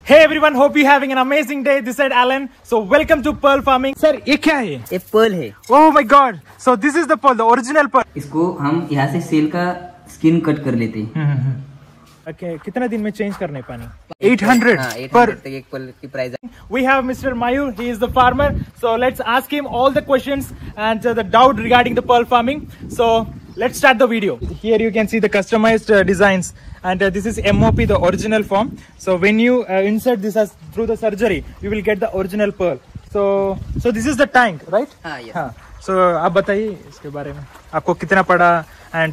Hey everyone, hope you're having an amazing day. This is Alan. So welcome to pearl farming. Sir, ये क्या है? ये pearl है. Oh my God! So this is the pearl, the original pearl. इसको हम यहाँ से cell का स्किन कट कर लेते हैं. Okay, कितना दिन में चेंज करने पानी? 800 पर एक pearl की प्राइस है. We have Mr. Mayur. He is the farmer. So let's ask him all the questions and the doubt regarding the pearl farming. So let's start the video. Here you can see the customized designs, and this is MOP, the original form. So when you insert this as through the surgery, you will get the original pearl. So this is the tank, right? Yes. हाँ. So आप बताइए इसके बारे में. आपको कितना पड़ा and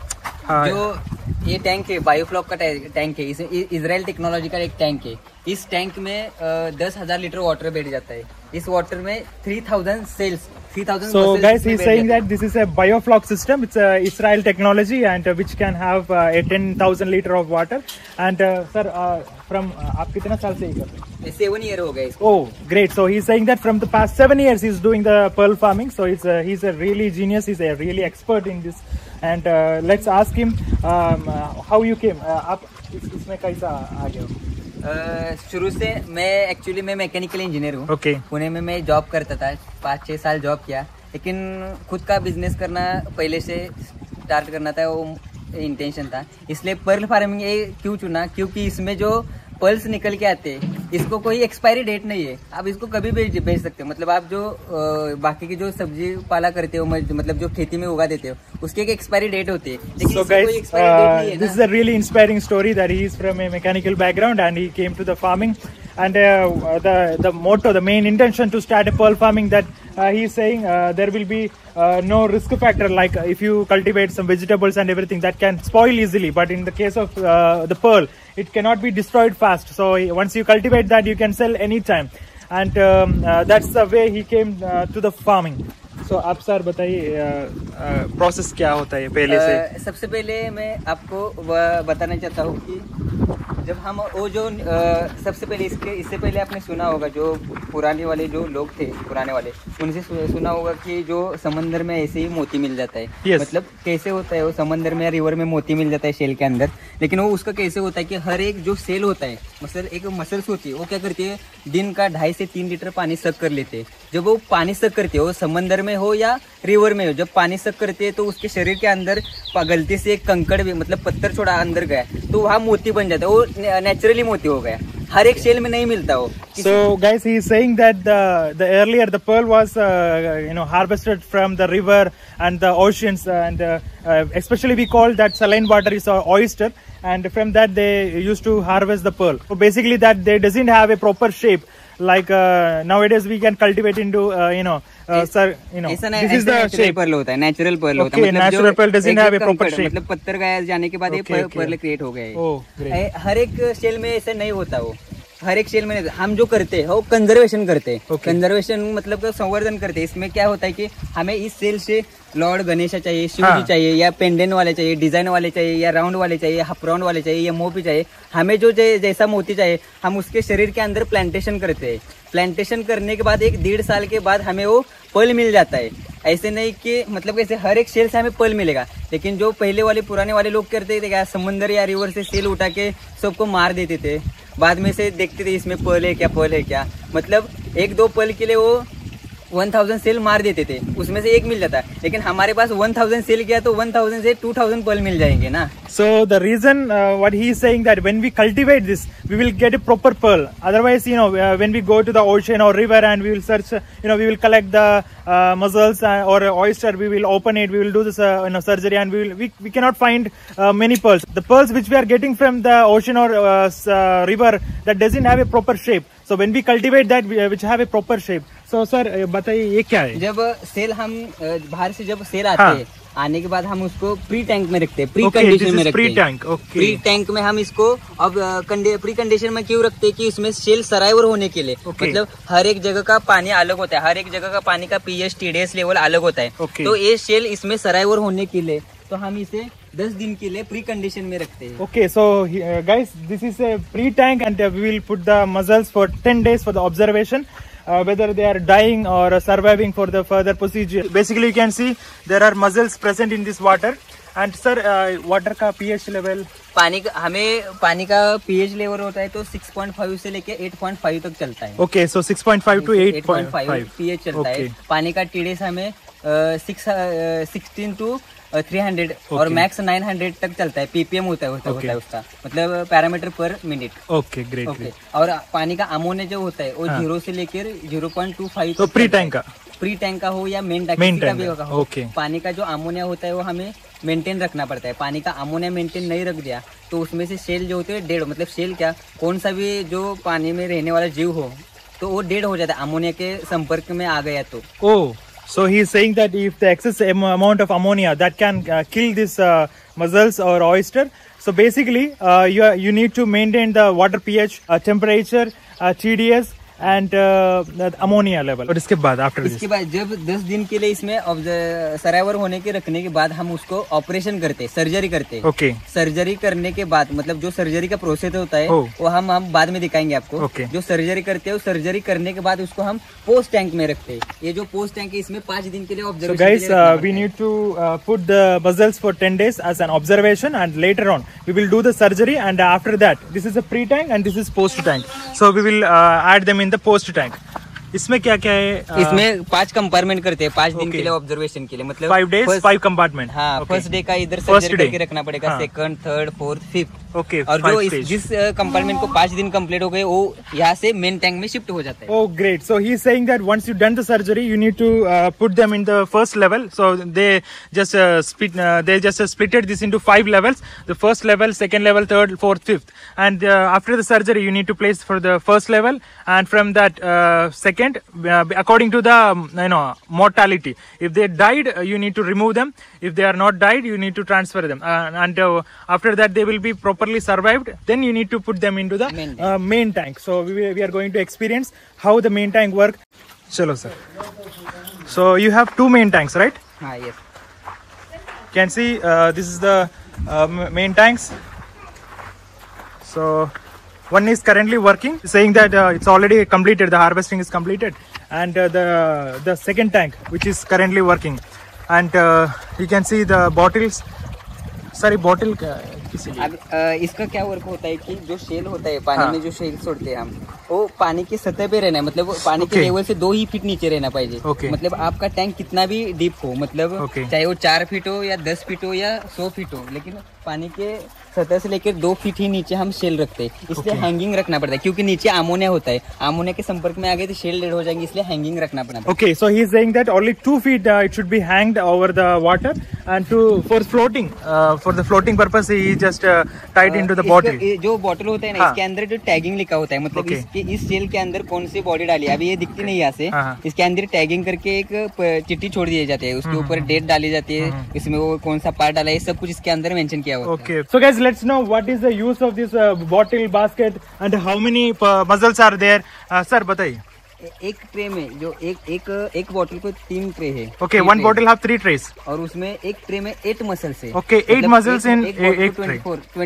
जो ये टैंक है बायोफ्लॉक का टैंक है, इजराइल टेक्नोलॉजी का एक टैंक है. इस टैंक में 10,000 लीटर वाटर बैठ जाता है. इस वाटर में 3,000 shells. So guys, he's saying that this is a biofloc system. It's a Israel technology and which can have a 10,000 liter of water. And sir, from आप कितना साल से ये कर रहे हैं? 7 years हो गए. Oh, great. So he's saying that from the past 7 years he's doing the pearl farming. So he's a really genius. He's a really expert in this. And let's ask him how you came. आप इसमें कैसा आ गए हो? शुरू से मैं mechanical engineer हूँ. Okay. Pune में मैं जॉब करता था. 5-6 साल जॉब किया, लेकिन खुद का बिजनेस करना पहले से स्टार्ट करना था, वो इंटेंशन था. इसलिए पर्ल फार्मिंग ये क्यों चुना? क्योंकि इसमें जो पर्ल्स निकल के आते हैं, इसको कोई एक्सपायरी डेट नहीं है. आप इसको कभी भी बेच सकते हो. मतलब आप जो बाकी की जो सब्जी पाला करते हो, मतलब जो खेती में उगा देते हो, उसकी एक एक्सपायरी डेट होती है. लेकिन So guys, this is a really inspiring story that he is from a mechanical background and he came to the farming. And the motto, the main intention to start a pearl farming, that he is saying there will be no risk factor, like if you cultivate some vegetables and everything that can spoil easily. But in the case of the pearl, it cannot be destroyed fast. So once you cultivate that, you can sell anytime. And that's the way he came to the farming. So आप sir बताइए process क्या होता है पहले से? सबसे पहले मैं आपको बताना चाहता हूँ कि जब हम वो जो सबसे पहले इससे पहले आपने सुना होगा, जो पुराने वाले जो लोग थे, पुराने वाले, उनसे सुना होगा कि जो समंदर में ऐसे ही मोती मिल जाता है. Yes. मतलब कैसे होता है वो समंदर में या रिवर में मोती मिल जाता है शेल के अंदर. लेकिन वो उसका कैसे होता है कि हर एक जो सेल होता है, एक मसल्स होती है, वो क्या करती है, दिन का 2.5 से 3 लीटर पानी सक कर लेते हैं. जब वो पानी सक करते हो, समंदर में हो या रिवर में हो, जब पानी सक करते हैं तो उसके शरीर के अंदर गलती से एक कंकड़ भी, मतलब पत्थर छोड़ा अंदर गया, तो वहाँ मोती बन जाता है. वो नेचुरली मोती हो गया. हर एक शेल में नहीं मिलता वो. So guys, he is saying that the earlier the pearl was harvested from the river and the oceans, and especially we call that saline water is oyster, and from that they used to harvest the pearl. So basically that they doesn't have a proper shape like nowadays we can cultivate into this is the shape. Pearl होता है, natural Perl होता है. मतलब natural pearl doesn't have a proper shape. मतलब पत्थर गया जाने के बाद ये पर्ल क्रिएट हो गए. हर एक शेल में ऐसे नहीं होता. वो हर एक शेल में नहीं. हम जो करते हैं वो कंजर्वेशन करते हैं. कंजर्वेशन मतलब संवर्धन करते हैं. इसमें क्या होता है कि हमें इस सेल से लॉर्ड गणेशा चाहिए, शिव जी चाहिए, या पेंडेंट वाले चाहिए, डिजाइन वाले चाहिए, या राउंड वाले चाहिए, हाफ राउंड वाले चाहिए, या मोती चाहिए. हमें जो जैसा मोती चाहिए, हम उसके शरीर के अंदर प्लांटेशन करते हैं. प्लांटेशन करने के बाद 1-1.5 साल के बाद हमें वो पर्ल मिल जाता है. ऐसे नहीं कि मतलब कैसे हर एक सेल से हमें पर्ल मिलेगा. लेकिन जो पहले वाले पुराने वाले लोग करते थे क्या, समुद्र या रिवर से सेल उठा के सबको मार देते थे. बाद में से देखते थे इसमें पर्ल है क्या. मतलब 1-2 पर्ल के लिए वो 1000 सेल मार देते थे, उसमें से एक मिल जाता. लेकिन हमारे पास 1000 सेल किया तो 1000 से 2000 पर्ल मिल जाएंगे ना. So the reason what he is saying that when we cultivate this, we will get a proper pearl. Otherwise, when we go to the ocean or river and we will search, we will collect the mussels or oyster, we will open it, we will do this surgery, and we cannot find many pearls. The pearls which we are getting from the ocean or river, that doesn't have a proper shape. So when we cultivate that, which have a proper shape. So sir बताइए ये क्या है? जब cell हम बाहर से जब cell आते हैं, आने के बाद हम उसको प्री टैंक में रखते हैं, प्री कंडीशन में रखते हैं. प्री टैंक में हम इसको अब प्री कंडीशन में क्यों रखते हैं कि इसमें सेल सराइवर होने के लिए. मतलब हर एक जगह का पानी अलग होता है, हर एक जगह का पानी का पीएच TDS लेवल अलग होता है. तो ये सेल इसमें सराइवर होने के लिए तो हम इसे 10 दिन के लिए प्री कंडीशन में रखते हैं. Okay, so guys, this is a pre tank and we will put the mussels for 10 days for the observation. Whether they are dying or surviving for the further procedure. Basically, you can see there are mussels present in this water. And sir, water का pH level हमें पानी का pH level होता है तो 6.5 से लेके 8.5 तक चलता है। ओके, सो 6.5 to 8.5 पीएच चलता है। पानी का टीडीएस हमें 16 to 300 और मैक्स 900 तक चलता है। पीपीएम होता है उसका, मतलब पैरामीटर पर मिनट। Okay, great. ओके, और पानी का अमोनिया जो होता है वो 0 से लेकर 0.25 तो प्री टैंक का हो या मेन टैंक का भी होगा। ओके, पानी का जो अमोनिया होता है वो हमें मेंटेन रखना पड़ता है। पानी का अमोनिया मेंटेन नहीं रख दिया तो उसमें से सेल जो होते हैं डेड, मतलब सेल क्या, कौन सा भी जो पानी में रहने वाला जीव हो तो वो डेड हो जाता है अमोनिया के संपर्क में आ गया तो। ओह, so he is saying that if the excess amount of ammonia that can kill this mussels or oyster, so basically you need to maintain the water pH, temperature, TDS and ammonia level. और इसके बाद जब 10 दिन के लिए इसमें सरावर होने के रखने के बाद हम उसको ऑपरेशन करते, सर्जरी करते। ओके, सर्जरी करने के बाद मतलब जो सर्जरी का प्रोसेस होता है वो हम बाद में दिखाएंगे आपको। जो सर्जरी करते हैं, सर्जरी करने के बाद उसको हम पोस्ट टैंक में रखते हैं। ये जो पोस्ट टैंक है इसमें 5 दिन के लिए observation. So guys, we need to put the mussels for 10 days as an observation, and later on we will do the surgery, and after that this is a pre tank and this is post tank. So we will add them in the post tank. इसमें क्या क्या है? इसमें 5 compartment करते हैं 5 दिन के लिए ऑब्जर्वेशन के लिए, मतलब 5 days 5 कंपार्टमेंट। हाँ, फर्स्ट डे का इधर सर्जरी करके रखना पड़ेगा, second, third, fourth, fifth. Okay, और जो जिस कंपार्टमेंट को 5 दिन कंप्लीट हो गए वो यहाँ से मेन टैंक में शिफ्ट हो जाता है। Oh, great. So he is saying that once you done the surgery you need to put them in the first level. So they just splitted this into 5 levels: the first level, second level, third, fourth, fifth. And after the surgery you need to place for the first level, and from that second, according to the mortality. If they died, you need to remove them. If they are not died, you need to transfer them, and after that they will be properly survived. Then you need to put them into the main tank. So we are going to experience how the main tank work. Chalo sir. So you have 2 main tanks, right? Yes. You can see this is the main tanks. So one is currently working, saying that it's already completed, the harvesting is completed, and the second tank which is currently working, and you can see the bottles. सारी bottle किसी लिए? अब इसका क्या work होता है कि जो शेल होता है पानी में, जो शेल छोड़ते हैं हम, वो पानी की सतह पे रहना है, मतलब पानी के लेवल से 2 ही फीट नीचे रहना चाहिए। मतलब आपका टैंक कितना भी डीप हो, मतलब चाहे वो 4 फीट हो या 10 फीट हो या 100 फीट हो, लेकिन पानी के सतह से लेकर 2 फीट ही नीचे हम शेल रखते हैं। इसलिए हैंगिंग रखना पड़ता है, क्योंकि नीचे अमोनिया होता है, अमोनिया के संपर्क में आ गए तो शेल डेड हो जाएंगे, इसलिए हैंगिंग रखना पड़ता है। Okay, so he is saying that only 2 feet it should be hanged over the water, and for the floating purpose he just tied into the bottle. जो बॉटल होता है ना, इसके अंदर जो टैगिंग लिखा होता है, मतलब इस शेल के अंदर कौन सी बॉडी डाली है, अभी ये दिखती नहीं यहाँ से, इसके अंदर टैगिंग करके एक चिट्ठी छोड़ दी जाती है, उसके ऊपर डेट डाली जाती है, इसमें वो कौन सा पार्ट डाला है, सब कुछ इसके अंदर मेंशन किया हुआ है। Okay, so guys let's know what is the use of this bottle basket and how many mussels are there? Sir, बताइए। एक ट्रे में जो एक बॉटल को 3 ट्रे है। ओके, 1 bottle have 3 trays, और उसमें एक ट्रे में 8 मसल्स है। ओके, 8 मसल्स इन एक tray,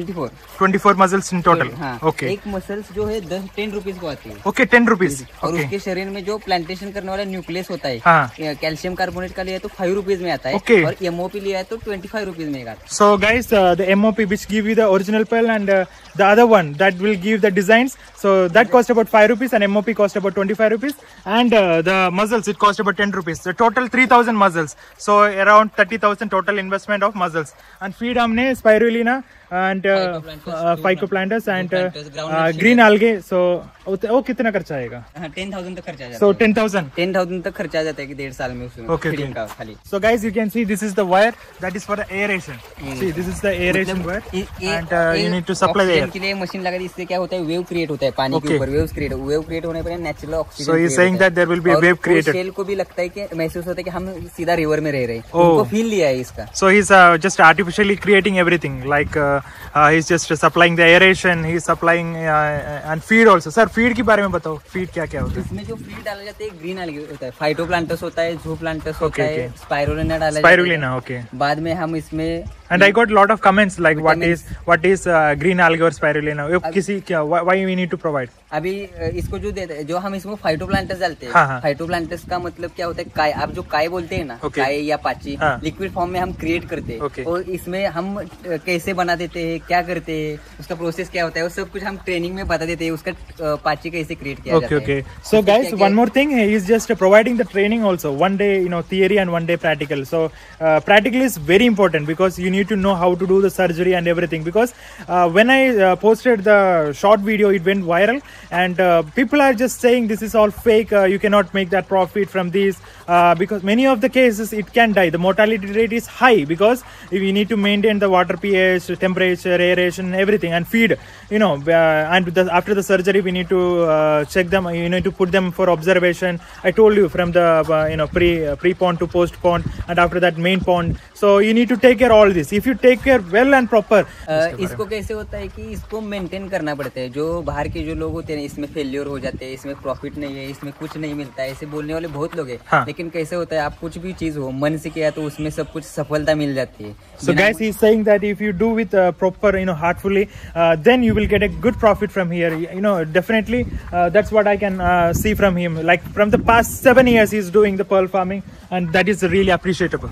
24 mussels in total. Okay, एक मसल्स जो है 10 रुपीज को आती है। Okay, 10 rupees. और उसके शरीर में जो प्लांटेशन करने वाला न्यूक्लियस होता है, कैल्शियम कार्बोनेट का लिया तो 5 रुपीज में आता है, और एमओपी लिया है तो 25 रुपीज में आता है। So guys, the MOP which give you the original pearl, and the other one that will give the designs, so that cost about 5 rupees and MOP cost about 25 rupees, and the mussels it cost about 10 rupees. The total 3000 mussels, so around 30,000 total investment of mussels. And feed हमने spirulina and phycoplantus and green algae. So वो कितना खर्चा आएगा? 10,000 तक खर्चा आ जाता है। So 10,000 तक खर्चा आ जाता है कि 1.5 साल में उसमें। Okay. खाली। So guys, you can see this is the wire that is for the aeration. See, this is the aeration wire, and you need to supply the air. के लिए मशीन लगा दी, इससे क्या होता है, वेव क्रिएट होता है पानी के ऊपर, वेव क्रिएट होने पर natural oxygen. So he is saying that there will be a wave created. Shell को भी लगता है कि महसूस होता है कि हम सीधा रिवर में रह रहे हैं, उनको फील लिया है इसका। So he's just artificially creating everything, like he's just supplying the aeration, he's supplying and feed also. Sir, feed के बारे में बताओ, feed क्या क्या होता है? इसमें जो फीड डाला जाता है ग्रीन algae होता है, फाइटोप्लांटस होता है, ज़ूप्लांटस होता है, स्पाइरुलिना डाला जाता है। Spirulina, okay. बाद में हम इसमें And I got a lot of comments like what is green algae or spirulina. Why we need to provide? अभी इसको जो हम इसमें फाइटोप्लांटस डालते हैं, फाइटोप्लांटस का मतलब क्या होता है, काय, आप जो काय बोलते हैं ना, काय या पाची, लिक्विड फॉर्म में हम क्रिएट करते हैं, और इसमें हम कैसे बना देते हैं, क्या करते हैं, उसका प्रोसेस क्या होता है, वो सब कुछ हम ट्रेनिंग में बता देते हैं, उसका पाची कैसे क्रिएट किया जाता है. Okay. So guys, one more thing, he is just providing the training also. One day, theory and one day practical. So practical is very important because you need to know how to do the surgery and everything. Because when I posted the short video, it went viral, and people are just saying this is all fake. You cannot make that profit from this because many of the cases it can die. The mortality rate is high because we need to maintain the water pH, temperature, aeration, everything, and feed. And after the surgery, we need to check them. You need to put them for observation. I told you from the pre pond to post pond, and after that main pond. So you need to take care all this. If you take care well and proper. इसको कैसे होता है कि इसको maintain करना पड़ता है. जो बाहर के जो लोग होते हैं इसमें फेलियर हो जाते हैं, इसमें प्रॉफिट नहीं है, इसमें कुछ नहीं मिलता है, ऐसे बोलने वाले बहुत लोग हैं. लेकिन कैसे होता है, आप कुछ भी चीज हो मन से किया तो उसमें सब कुछ सफलता मिल जाती है. So guys, he is saying that if you do with proper, heartfully, then you will get a good profit from here. Definitely, that's what I can see from him. Like from the past 7 years, he is doing the pearl farming, and that is really appreciable.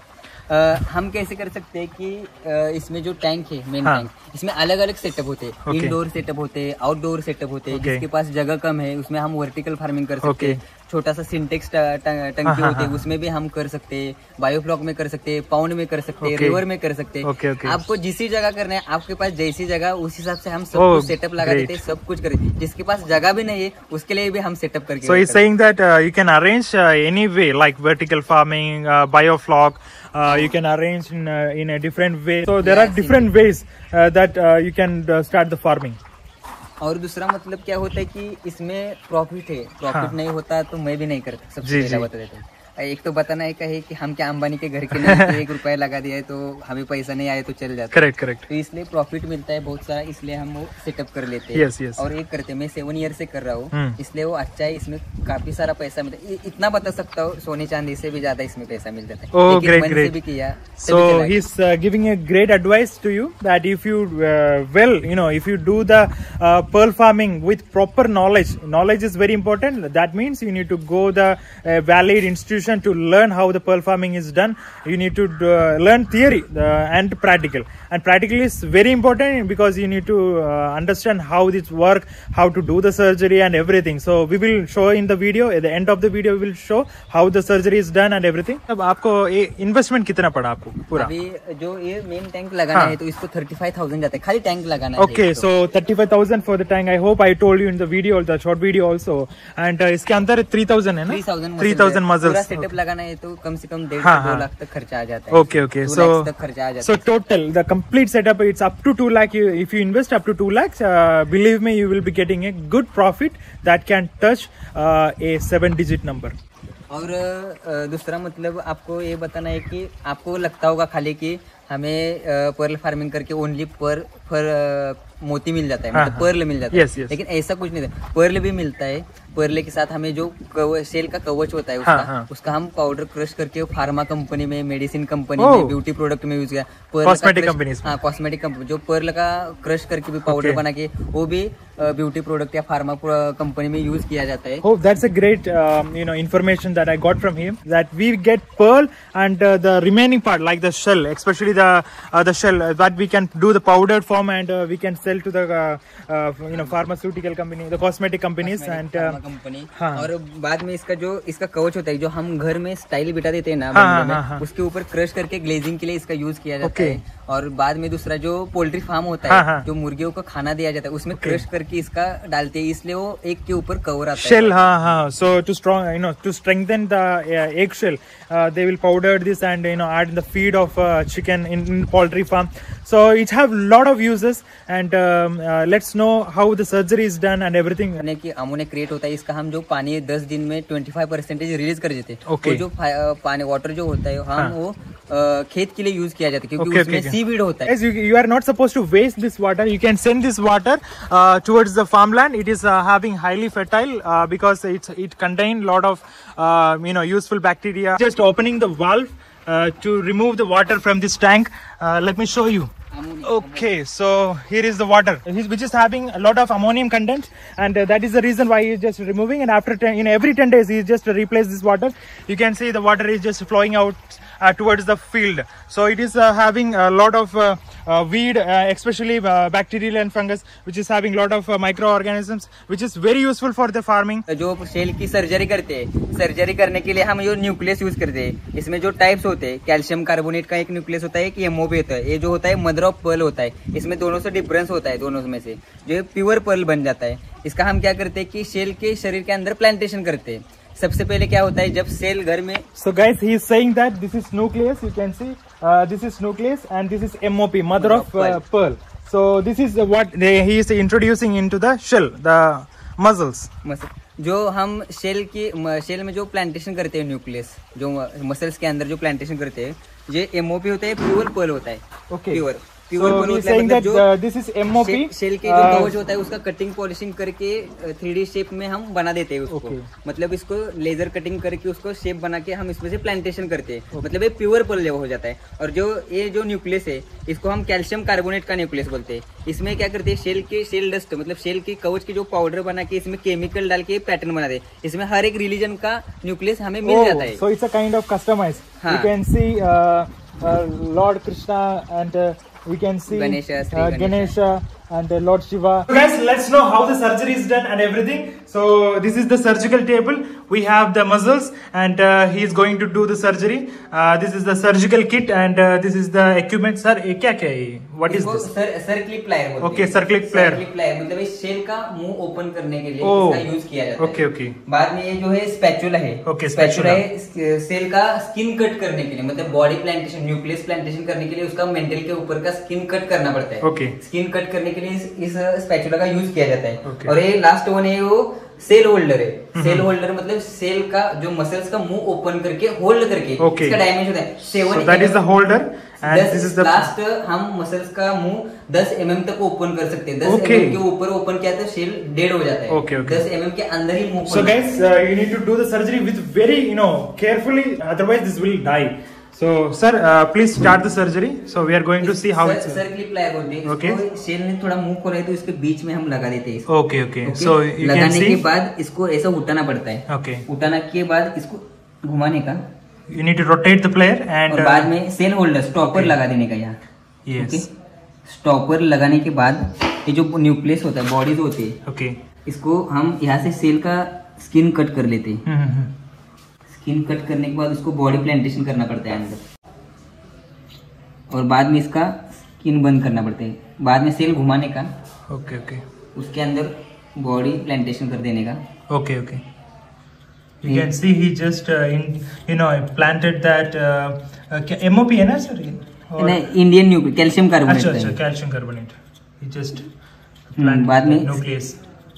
हम कैसे कर सकते हैं कि इसमें जो tank है, main tank, इसमें अलग अलग सेटअप होते हैं. इनडोर सेटअप होते हैं, आउटडोर सेटअप होते हैं. जिसके पास जगह कम है उसमें हम वर्टिकल फार्मिंग कर सकते हैं. छोटा सा सिंटेक्स टंकी होते हैं उसमें भी हम कर सकते हैं. बायोफ्लॉक में कर सकते हैं, पाउंड में कर सकते हैं, रिवर में कर सकते हैं. आपको जिस जगह करना है, आपके पास जैसी जगह उस हिसाब से हम सब कुछ सेटअप लगा देते हैं, सब कुछ करें. जिसके पास जगह भी नहीं है उसके लिए भी हम सेटअप करके. So he's saying that you can arrange any way, like vertical farming, bioflock. You can arrange in a different way. So there are different ways that you can start the farming. और दूसरा मतलब क्या होता है कि इसमें profit है. Profit नहीं होता तो मैं भी नहीं करता. सबसे पहले बता देता हूँ. एक तो बताना है कहे कि हम क्या अंबानी के घर के नहीं, 1 रुपया लगा दिया है तो हमें पैसा नहीं आया तो चल जाता है. करेक्ट. तो इसलिए प्रॉफिट मिलता है बहुत सारा, इसलिए हम वो सेटअप कर लेते हैं. yes. और एक करते हैं. मैं 7 ईयर से कर रहा हूँ, इसलिए वो अच्छा है. इसमें काफी सारा पैसा मिलता है. इतना बता सकता हूँ, सोने चांदी से भी ज्यादा इसमें पैसा मिल जाता है. ग्रेट. भी किया. So he's giving a great advice to you that if you if you do the pearl farming with proper knowledge is very important. That means you need to go the valid institution to learn how the pearl farming is done. You need to learn theory and practical. And practical is very important because you need to understand how this work, how to do the surgery and everything. So we will show in the video. At the end of the video, we will show how the surgery is done and everything. अब आपको investment कितना पड़ा आपको पूरा? अभी जो ये main tank लगाना है तो इसको 35,000 जाता है. खाली टैंक लगाना है. Okay, so 35,000 for the tank. I hope I told you in the video, the short video also. And इसके अंदर 3,000 है ना? 3,000 muzzles. पूरा सेटअप लगाना है तो कम से कम 1.5 से 2 लाख तक खर्चा आ जाता है. Okay. 2 लाख तक खर्चा आ जाता है. So total, the complete setup, it's up to 2 lakh. If you invest up to 2 lakhs, believe me, you will be getting a good profit that can touch a 7-digit number. और दूसरा मतलब आपको ये बताना है कि आपको लगता होगा खाली कि हमें पर्ल फार्मिंग करके ओनली पर मोती मिल जाता है, मतलब पर्ल मिल जाता है. लेकिन ऐसा कुछ नहीं है. पर्ल भी मिलता है. पर्ल के साथ हमें जो सेल का कवच होता है उसका हम पाउडर क्रश करके फार्मा कंपनी में, मेडिसिन कंपनी में, ब्यूटी प्रोडक्ट में यूज किया. Cosmetic company. कॉस्मेटिक कंपनी जो पर्ल का क्रश करके भी पाउडर बना के वो भी ब्यूटी प्रोडक्ट या फार्मा कंपनी में यूज किया जाता है. Oh, that's a great information that I got from him, that we get pearl and the remaining part like the shell, especially the shell, that we can do the powdered form and we can sell to the pharmaceutical company, the cosmetic companies and company. और बाद में इसका कवच होता है जो हम घर में स्टाइल बिठा देते हैं ना, उसके ऊपर क्रश करके ग्लेजिंग के लिए इसका यूज किया जाता है. और बाद में दूसरा जो पोल्ट्री फार्म होता है, जो मुर्गियों को खाना दिया जाता है, उसमें क्रश करके इसका डालते हैं, इसलिए वो एक के ऊपर कवर आता है. Shell. So to strengthen the egg shell, they will powder this and add the feed of chicken in poultry farm. So it have lot of uses and let's know how the surgery is done and everything. कि ammonia create होता है, इसका हम जो पानी 10 दिन में 25% release कर देते हैं. okay. जो पानी वाटर जो होता है हम वो खेत के लिए यूज किया जाता है क्योंकि उसमें सीवीड होता है. You are not supposed to waste this water. You can send this water towards the farmland. It is having highly fertile because it contains lot of useful bacteria. Just opening the valve to remove the water from this tank. Let me show you. Okay, so here is the water, which is having a lot of ammonium content, and that is the reason why he is just removing. And after every 10 days, he just replace this water. You can see the water is just flowing out towards the field. So it is having a lot of weed, especially bacterial and fungus, which is having a lot of microorganisms, which is very useful for the farming. जो shell की surgery करते हैं, surgery करने के लिए हम जो nucleus use करते हैं, इसमें जो टाइप्स होते हैं, कैल्शियम कार्बोनेट का एक न्यूक्लियस होता है, एक एमओपी होता है, ये जो होता है मदर ऑफ पर्ल होता है। इसमें दोनों से डिफरेंस होता है, दोनों में से जो प्योर पर्ल बन जाता है। इसका हम क्या करते हैं कि शेल के शरीर के अंदर प्लांटेशन करते हैं। सबसे पहले क्या होता है जब सेल घर में, so guys, he is saying that this is nucleus. You can see this is nucleus and this is MOP, mother of pearl. So this is what he is introducing into the shell, the muscles. जो हम shell में जो plantation करते हैं nucleus, जो muscles के अंदर जो प्लांटेशन करते हैं, ये MOP होता है, प्योर पर्ल होता है। Okay, pure So he's saying that this is MOP. Shell के जो कवच होता है उसका कटिंग पॉलिशिंग करके 3D शेप में हम बना देते हैं उसको। मतलब इसको लेजर कटिंग करके उसको शेप बना के हम इसमें से प्लांटेशन करते हैं। मतलब ये प्योर पर्ल हो जाता है। और जो ये जो न्यूक्लियस है इसको हम कैल्शियम कार्बोनेट का न्यूक्लियस बोलते हैं। इसमें क्या करते हैं शेल डस्ट, मतलब शेल के कवच की जो पाउडर बना के इसमें केमिकल डाल के पैटर्न बना दे। इसमें हर एक रिलीजन का न्यूक्लियस हमें मिल जाता है। So it's a kind of customized. You can see Lord Krishna and we can see Ganesha and Lord Shiva. So guys, let's know how the surgery is done and everything. So this is the surgical table. We have the muscles and he is going to do the surgery. This is the surgical kit and this is the equipment. Sir, क्या क्या है? What is this? Sir clip plier बोलते हैं। Okay, sir clip plier. Clip plier मतलब इस shell का मुंह open करने के लिए इसका यूज किया जाता है। Okay, okay. बाद में ये जो है स्पैचुला है। Okay, स्पैचुला है सेल का स्किन कट करने के लिए, मतलब बॉडी प्लांटेशन, न्यूक्लियस प्लांटेशन करने के लिए उसका मेंटल के ऊपर का स्किन कट करना पड़ता है। Okay. स्किन कट करने के लिए इस स्पैचुला का यूज किया जाता है। और ये लास्ट वन है वो सेल होल्डर है। सेल होल्डर मतलब सेल का जो मसल्स का मुंह ओपन करके होल्ड करके इसका डायमेंशन होता है 7 that is the holder and this is the last. हम मसल्स का मुंह 10 mm तक ओपन कर सकते हैं। 10 mm के ऊपर ओपन किया तो शेल डेड हो जाता है। 10 mm के अंदर ही मुंह। So guys, you need to do the surgery with very carefully, otherwise this will die. So sir, please start the surgery. So we are going to see how it's. Sir clip plier बोलते हैं। Okay. Shell ने थोड़ा मुंह खोला है तो इसके बीच में हम लगा देते हैं। Okay, okay. So you can see. लगाने के बाद इसको ऐसा उठाना पड़ता है। Okay. उठाने के बाद इसको घुमाने का। You need to rotate the player and. और बाद में सेल होल्डर स्टॉपर लगा देने का यहाँ। Yes. स्टॉपर लगाने के बाद ये जो न्यूक्लियस होता है, बॉडीज होती है। Okay. इसको हम यहाँ से सेल का स्किन कट कर लेते हैं। स्किन कट करने के बाद उसको बॉडी प्लांटेशन करना पड़ता है अंदर, और बाद में इसका स्किन बंद करना पड़ता है। बाद में सेल घुमाने का। Okay okay. उसके अंदर बॉडी प्लांटेशन कर देने का। Okay okay. You can see he just planted that MOP है ना सर? नहीं, इंडियन न्यूक्लियस कैल्शियम कार्बोनेट। अच्छा, कैल्शियम कार्बोनेट। He just बाद में न्यूक्लियस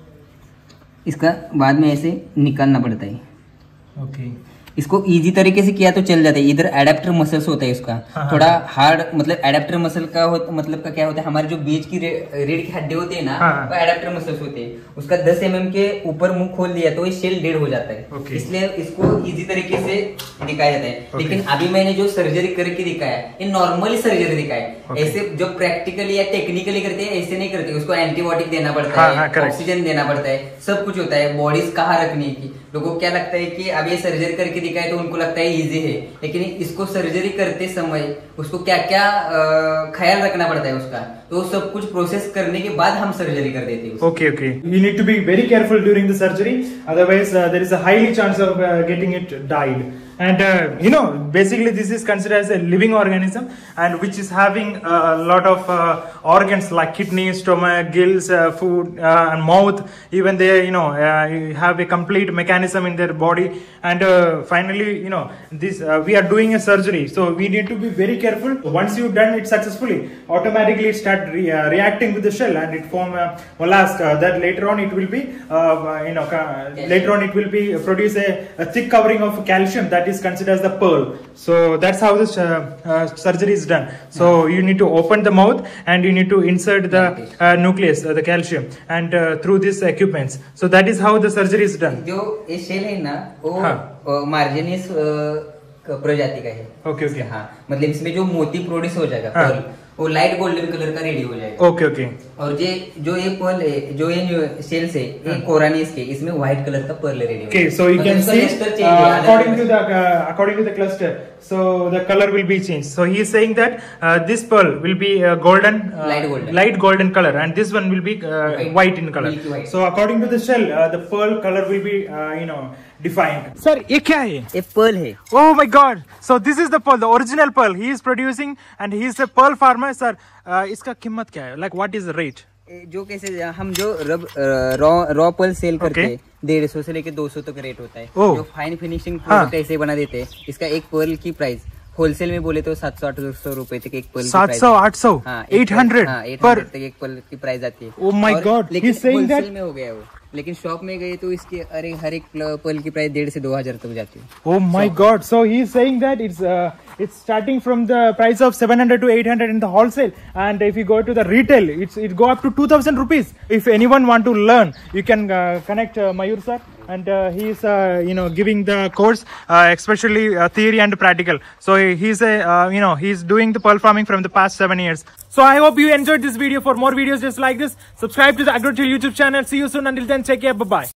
इसका बाद में ऐसे निकालना पड़ता है। ओके। इसको इजी तरीके से किया तो चल जाता है। इधर एडेप्टर मसल्स होता है उसका। थोड़ा हार्ड, मतलब एडेप्टर मसल का मतलब का क्या होता है, हमारे जो बीच की रीढ़ की हड्डी होती है ना, वो एडेप्टर मसल्स होते हैं। उसका 10 mm के ऊपर मुंह खोल दिया तो ये शेल डेड हो जाता है। इसलिए इसको इजी तरीके से दिखाया जाता है। लेकिन अभी मैंने जो सर्जरी करके दिखाया ये नॉर्मली सर्जरी दिखाया। ऐसे जो प्रैक्टिकली या टेक्निकली करते हैं ऐसे नहीं करते। उसको एंटीबायोटिक देना पड़ता है, ऑक्सीजन देना पड़ता है, सब कुछ होता है। बॉडीज कहाँ रखनी की, लोगों को क्या लगता है कि अब ये सर्जरी करके दिखाए तो उनको लगता है इजी है, लेकिन इसको सर्जरी करते समय उसको क्या क्या ख्याल रखना पड़ता है उसका, तो सब कुछ प्रोसेस करने के बाद हम सर्जरी कर देते हैं। Okay okay. You need to be very careful during the surgery, otherwise there is a highly chance of getting it died. And basically this is considered as a living organism, and which is having a lot of organs like kidney, stomach, gills, food, and mouth. Even they have a complete mechanism in their body. And finally this we are doing a surgery, so we need to be very careful. Once you've done it successfully, automatically it start reacting with the shell and it form mollusk that later on it will be later on it will be produce a thick covering of calcium that is considered as the pearl. So that's how this surgery is done. So you need to open the mouth and you need to insert the nucleus, the calcium, and through this equipments. So that is how the surgery is done. जो ये shell है ना वो मार्जिनिस प्रजाति का है। Okay okay. हाँ, मतलब इसमें जो मोती प्रोड्यूस हो जाएगा पर्ल, वो लाइट गोल्डन कलर का रेडी हो जाएगा। Okay okay. और जो ये पर्ल है, जो ये सेल्स है, ये कोरानिस के, इसमें व्हाइट कलर का pearl ready. Okay, so you can see according to the cluster, so the color will be changed. So he is saying that this pearl will be golden, light golden color, and this one will be white in color. White. So according to the shell, the pearl color will be defined. Sir, ये क्या है? ये Perl है। Oh my God! So this is the pearl, the original pearl. He is producing, and he is a pearl farmer. Sir, इसका कीमत क्या है? Like what is the rate? जो कैसे हम जो रॉ पर्ल सेल करते हैं 150 से लेके 200 तक रेट होता है। जो फाइन फिनिशिंग प्रोडक्ट ऐसे बना देते हैं, इसका एक पर्ल की प्राइस होलसेल में बोले तो 700-800 रुपए तक एक पर्ल। 700-800, 800 पर तक एक पर्ल की प्राइस आती है। Oh my God! लेकिन होलसेल में हो गया वो, लेकिन शॉप में गए तो इसके हर एक पर्ल की प्राइस 1,500 से 2,000 तक जाती है। Oh my God! So he is saying that it's starting from the price of 700 to 800 in the wholesale, and if you go to the retail, it go up to 2,000 rupees. If anyone want to learn, you can connect Mayur sir, and he is giving the course, especially theory and practical. So he's he's doing the pearl farming from the past 7 years. So I hope you enjoyed this video. For more videos just like this, subscribe to the AgroTill YouTube channel. See you soon. Until then, take care. Bye bye.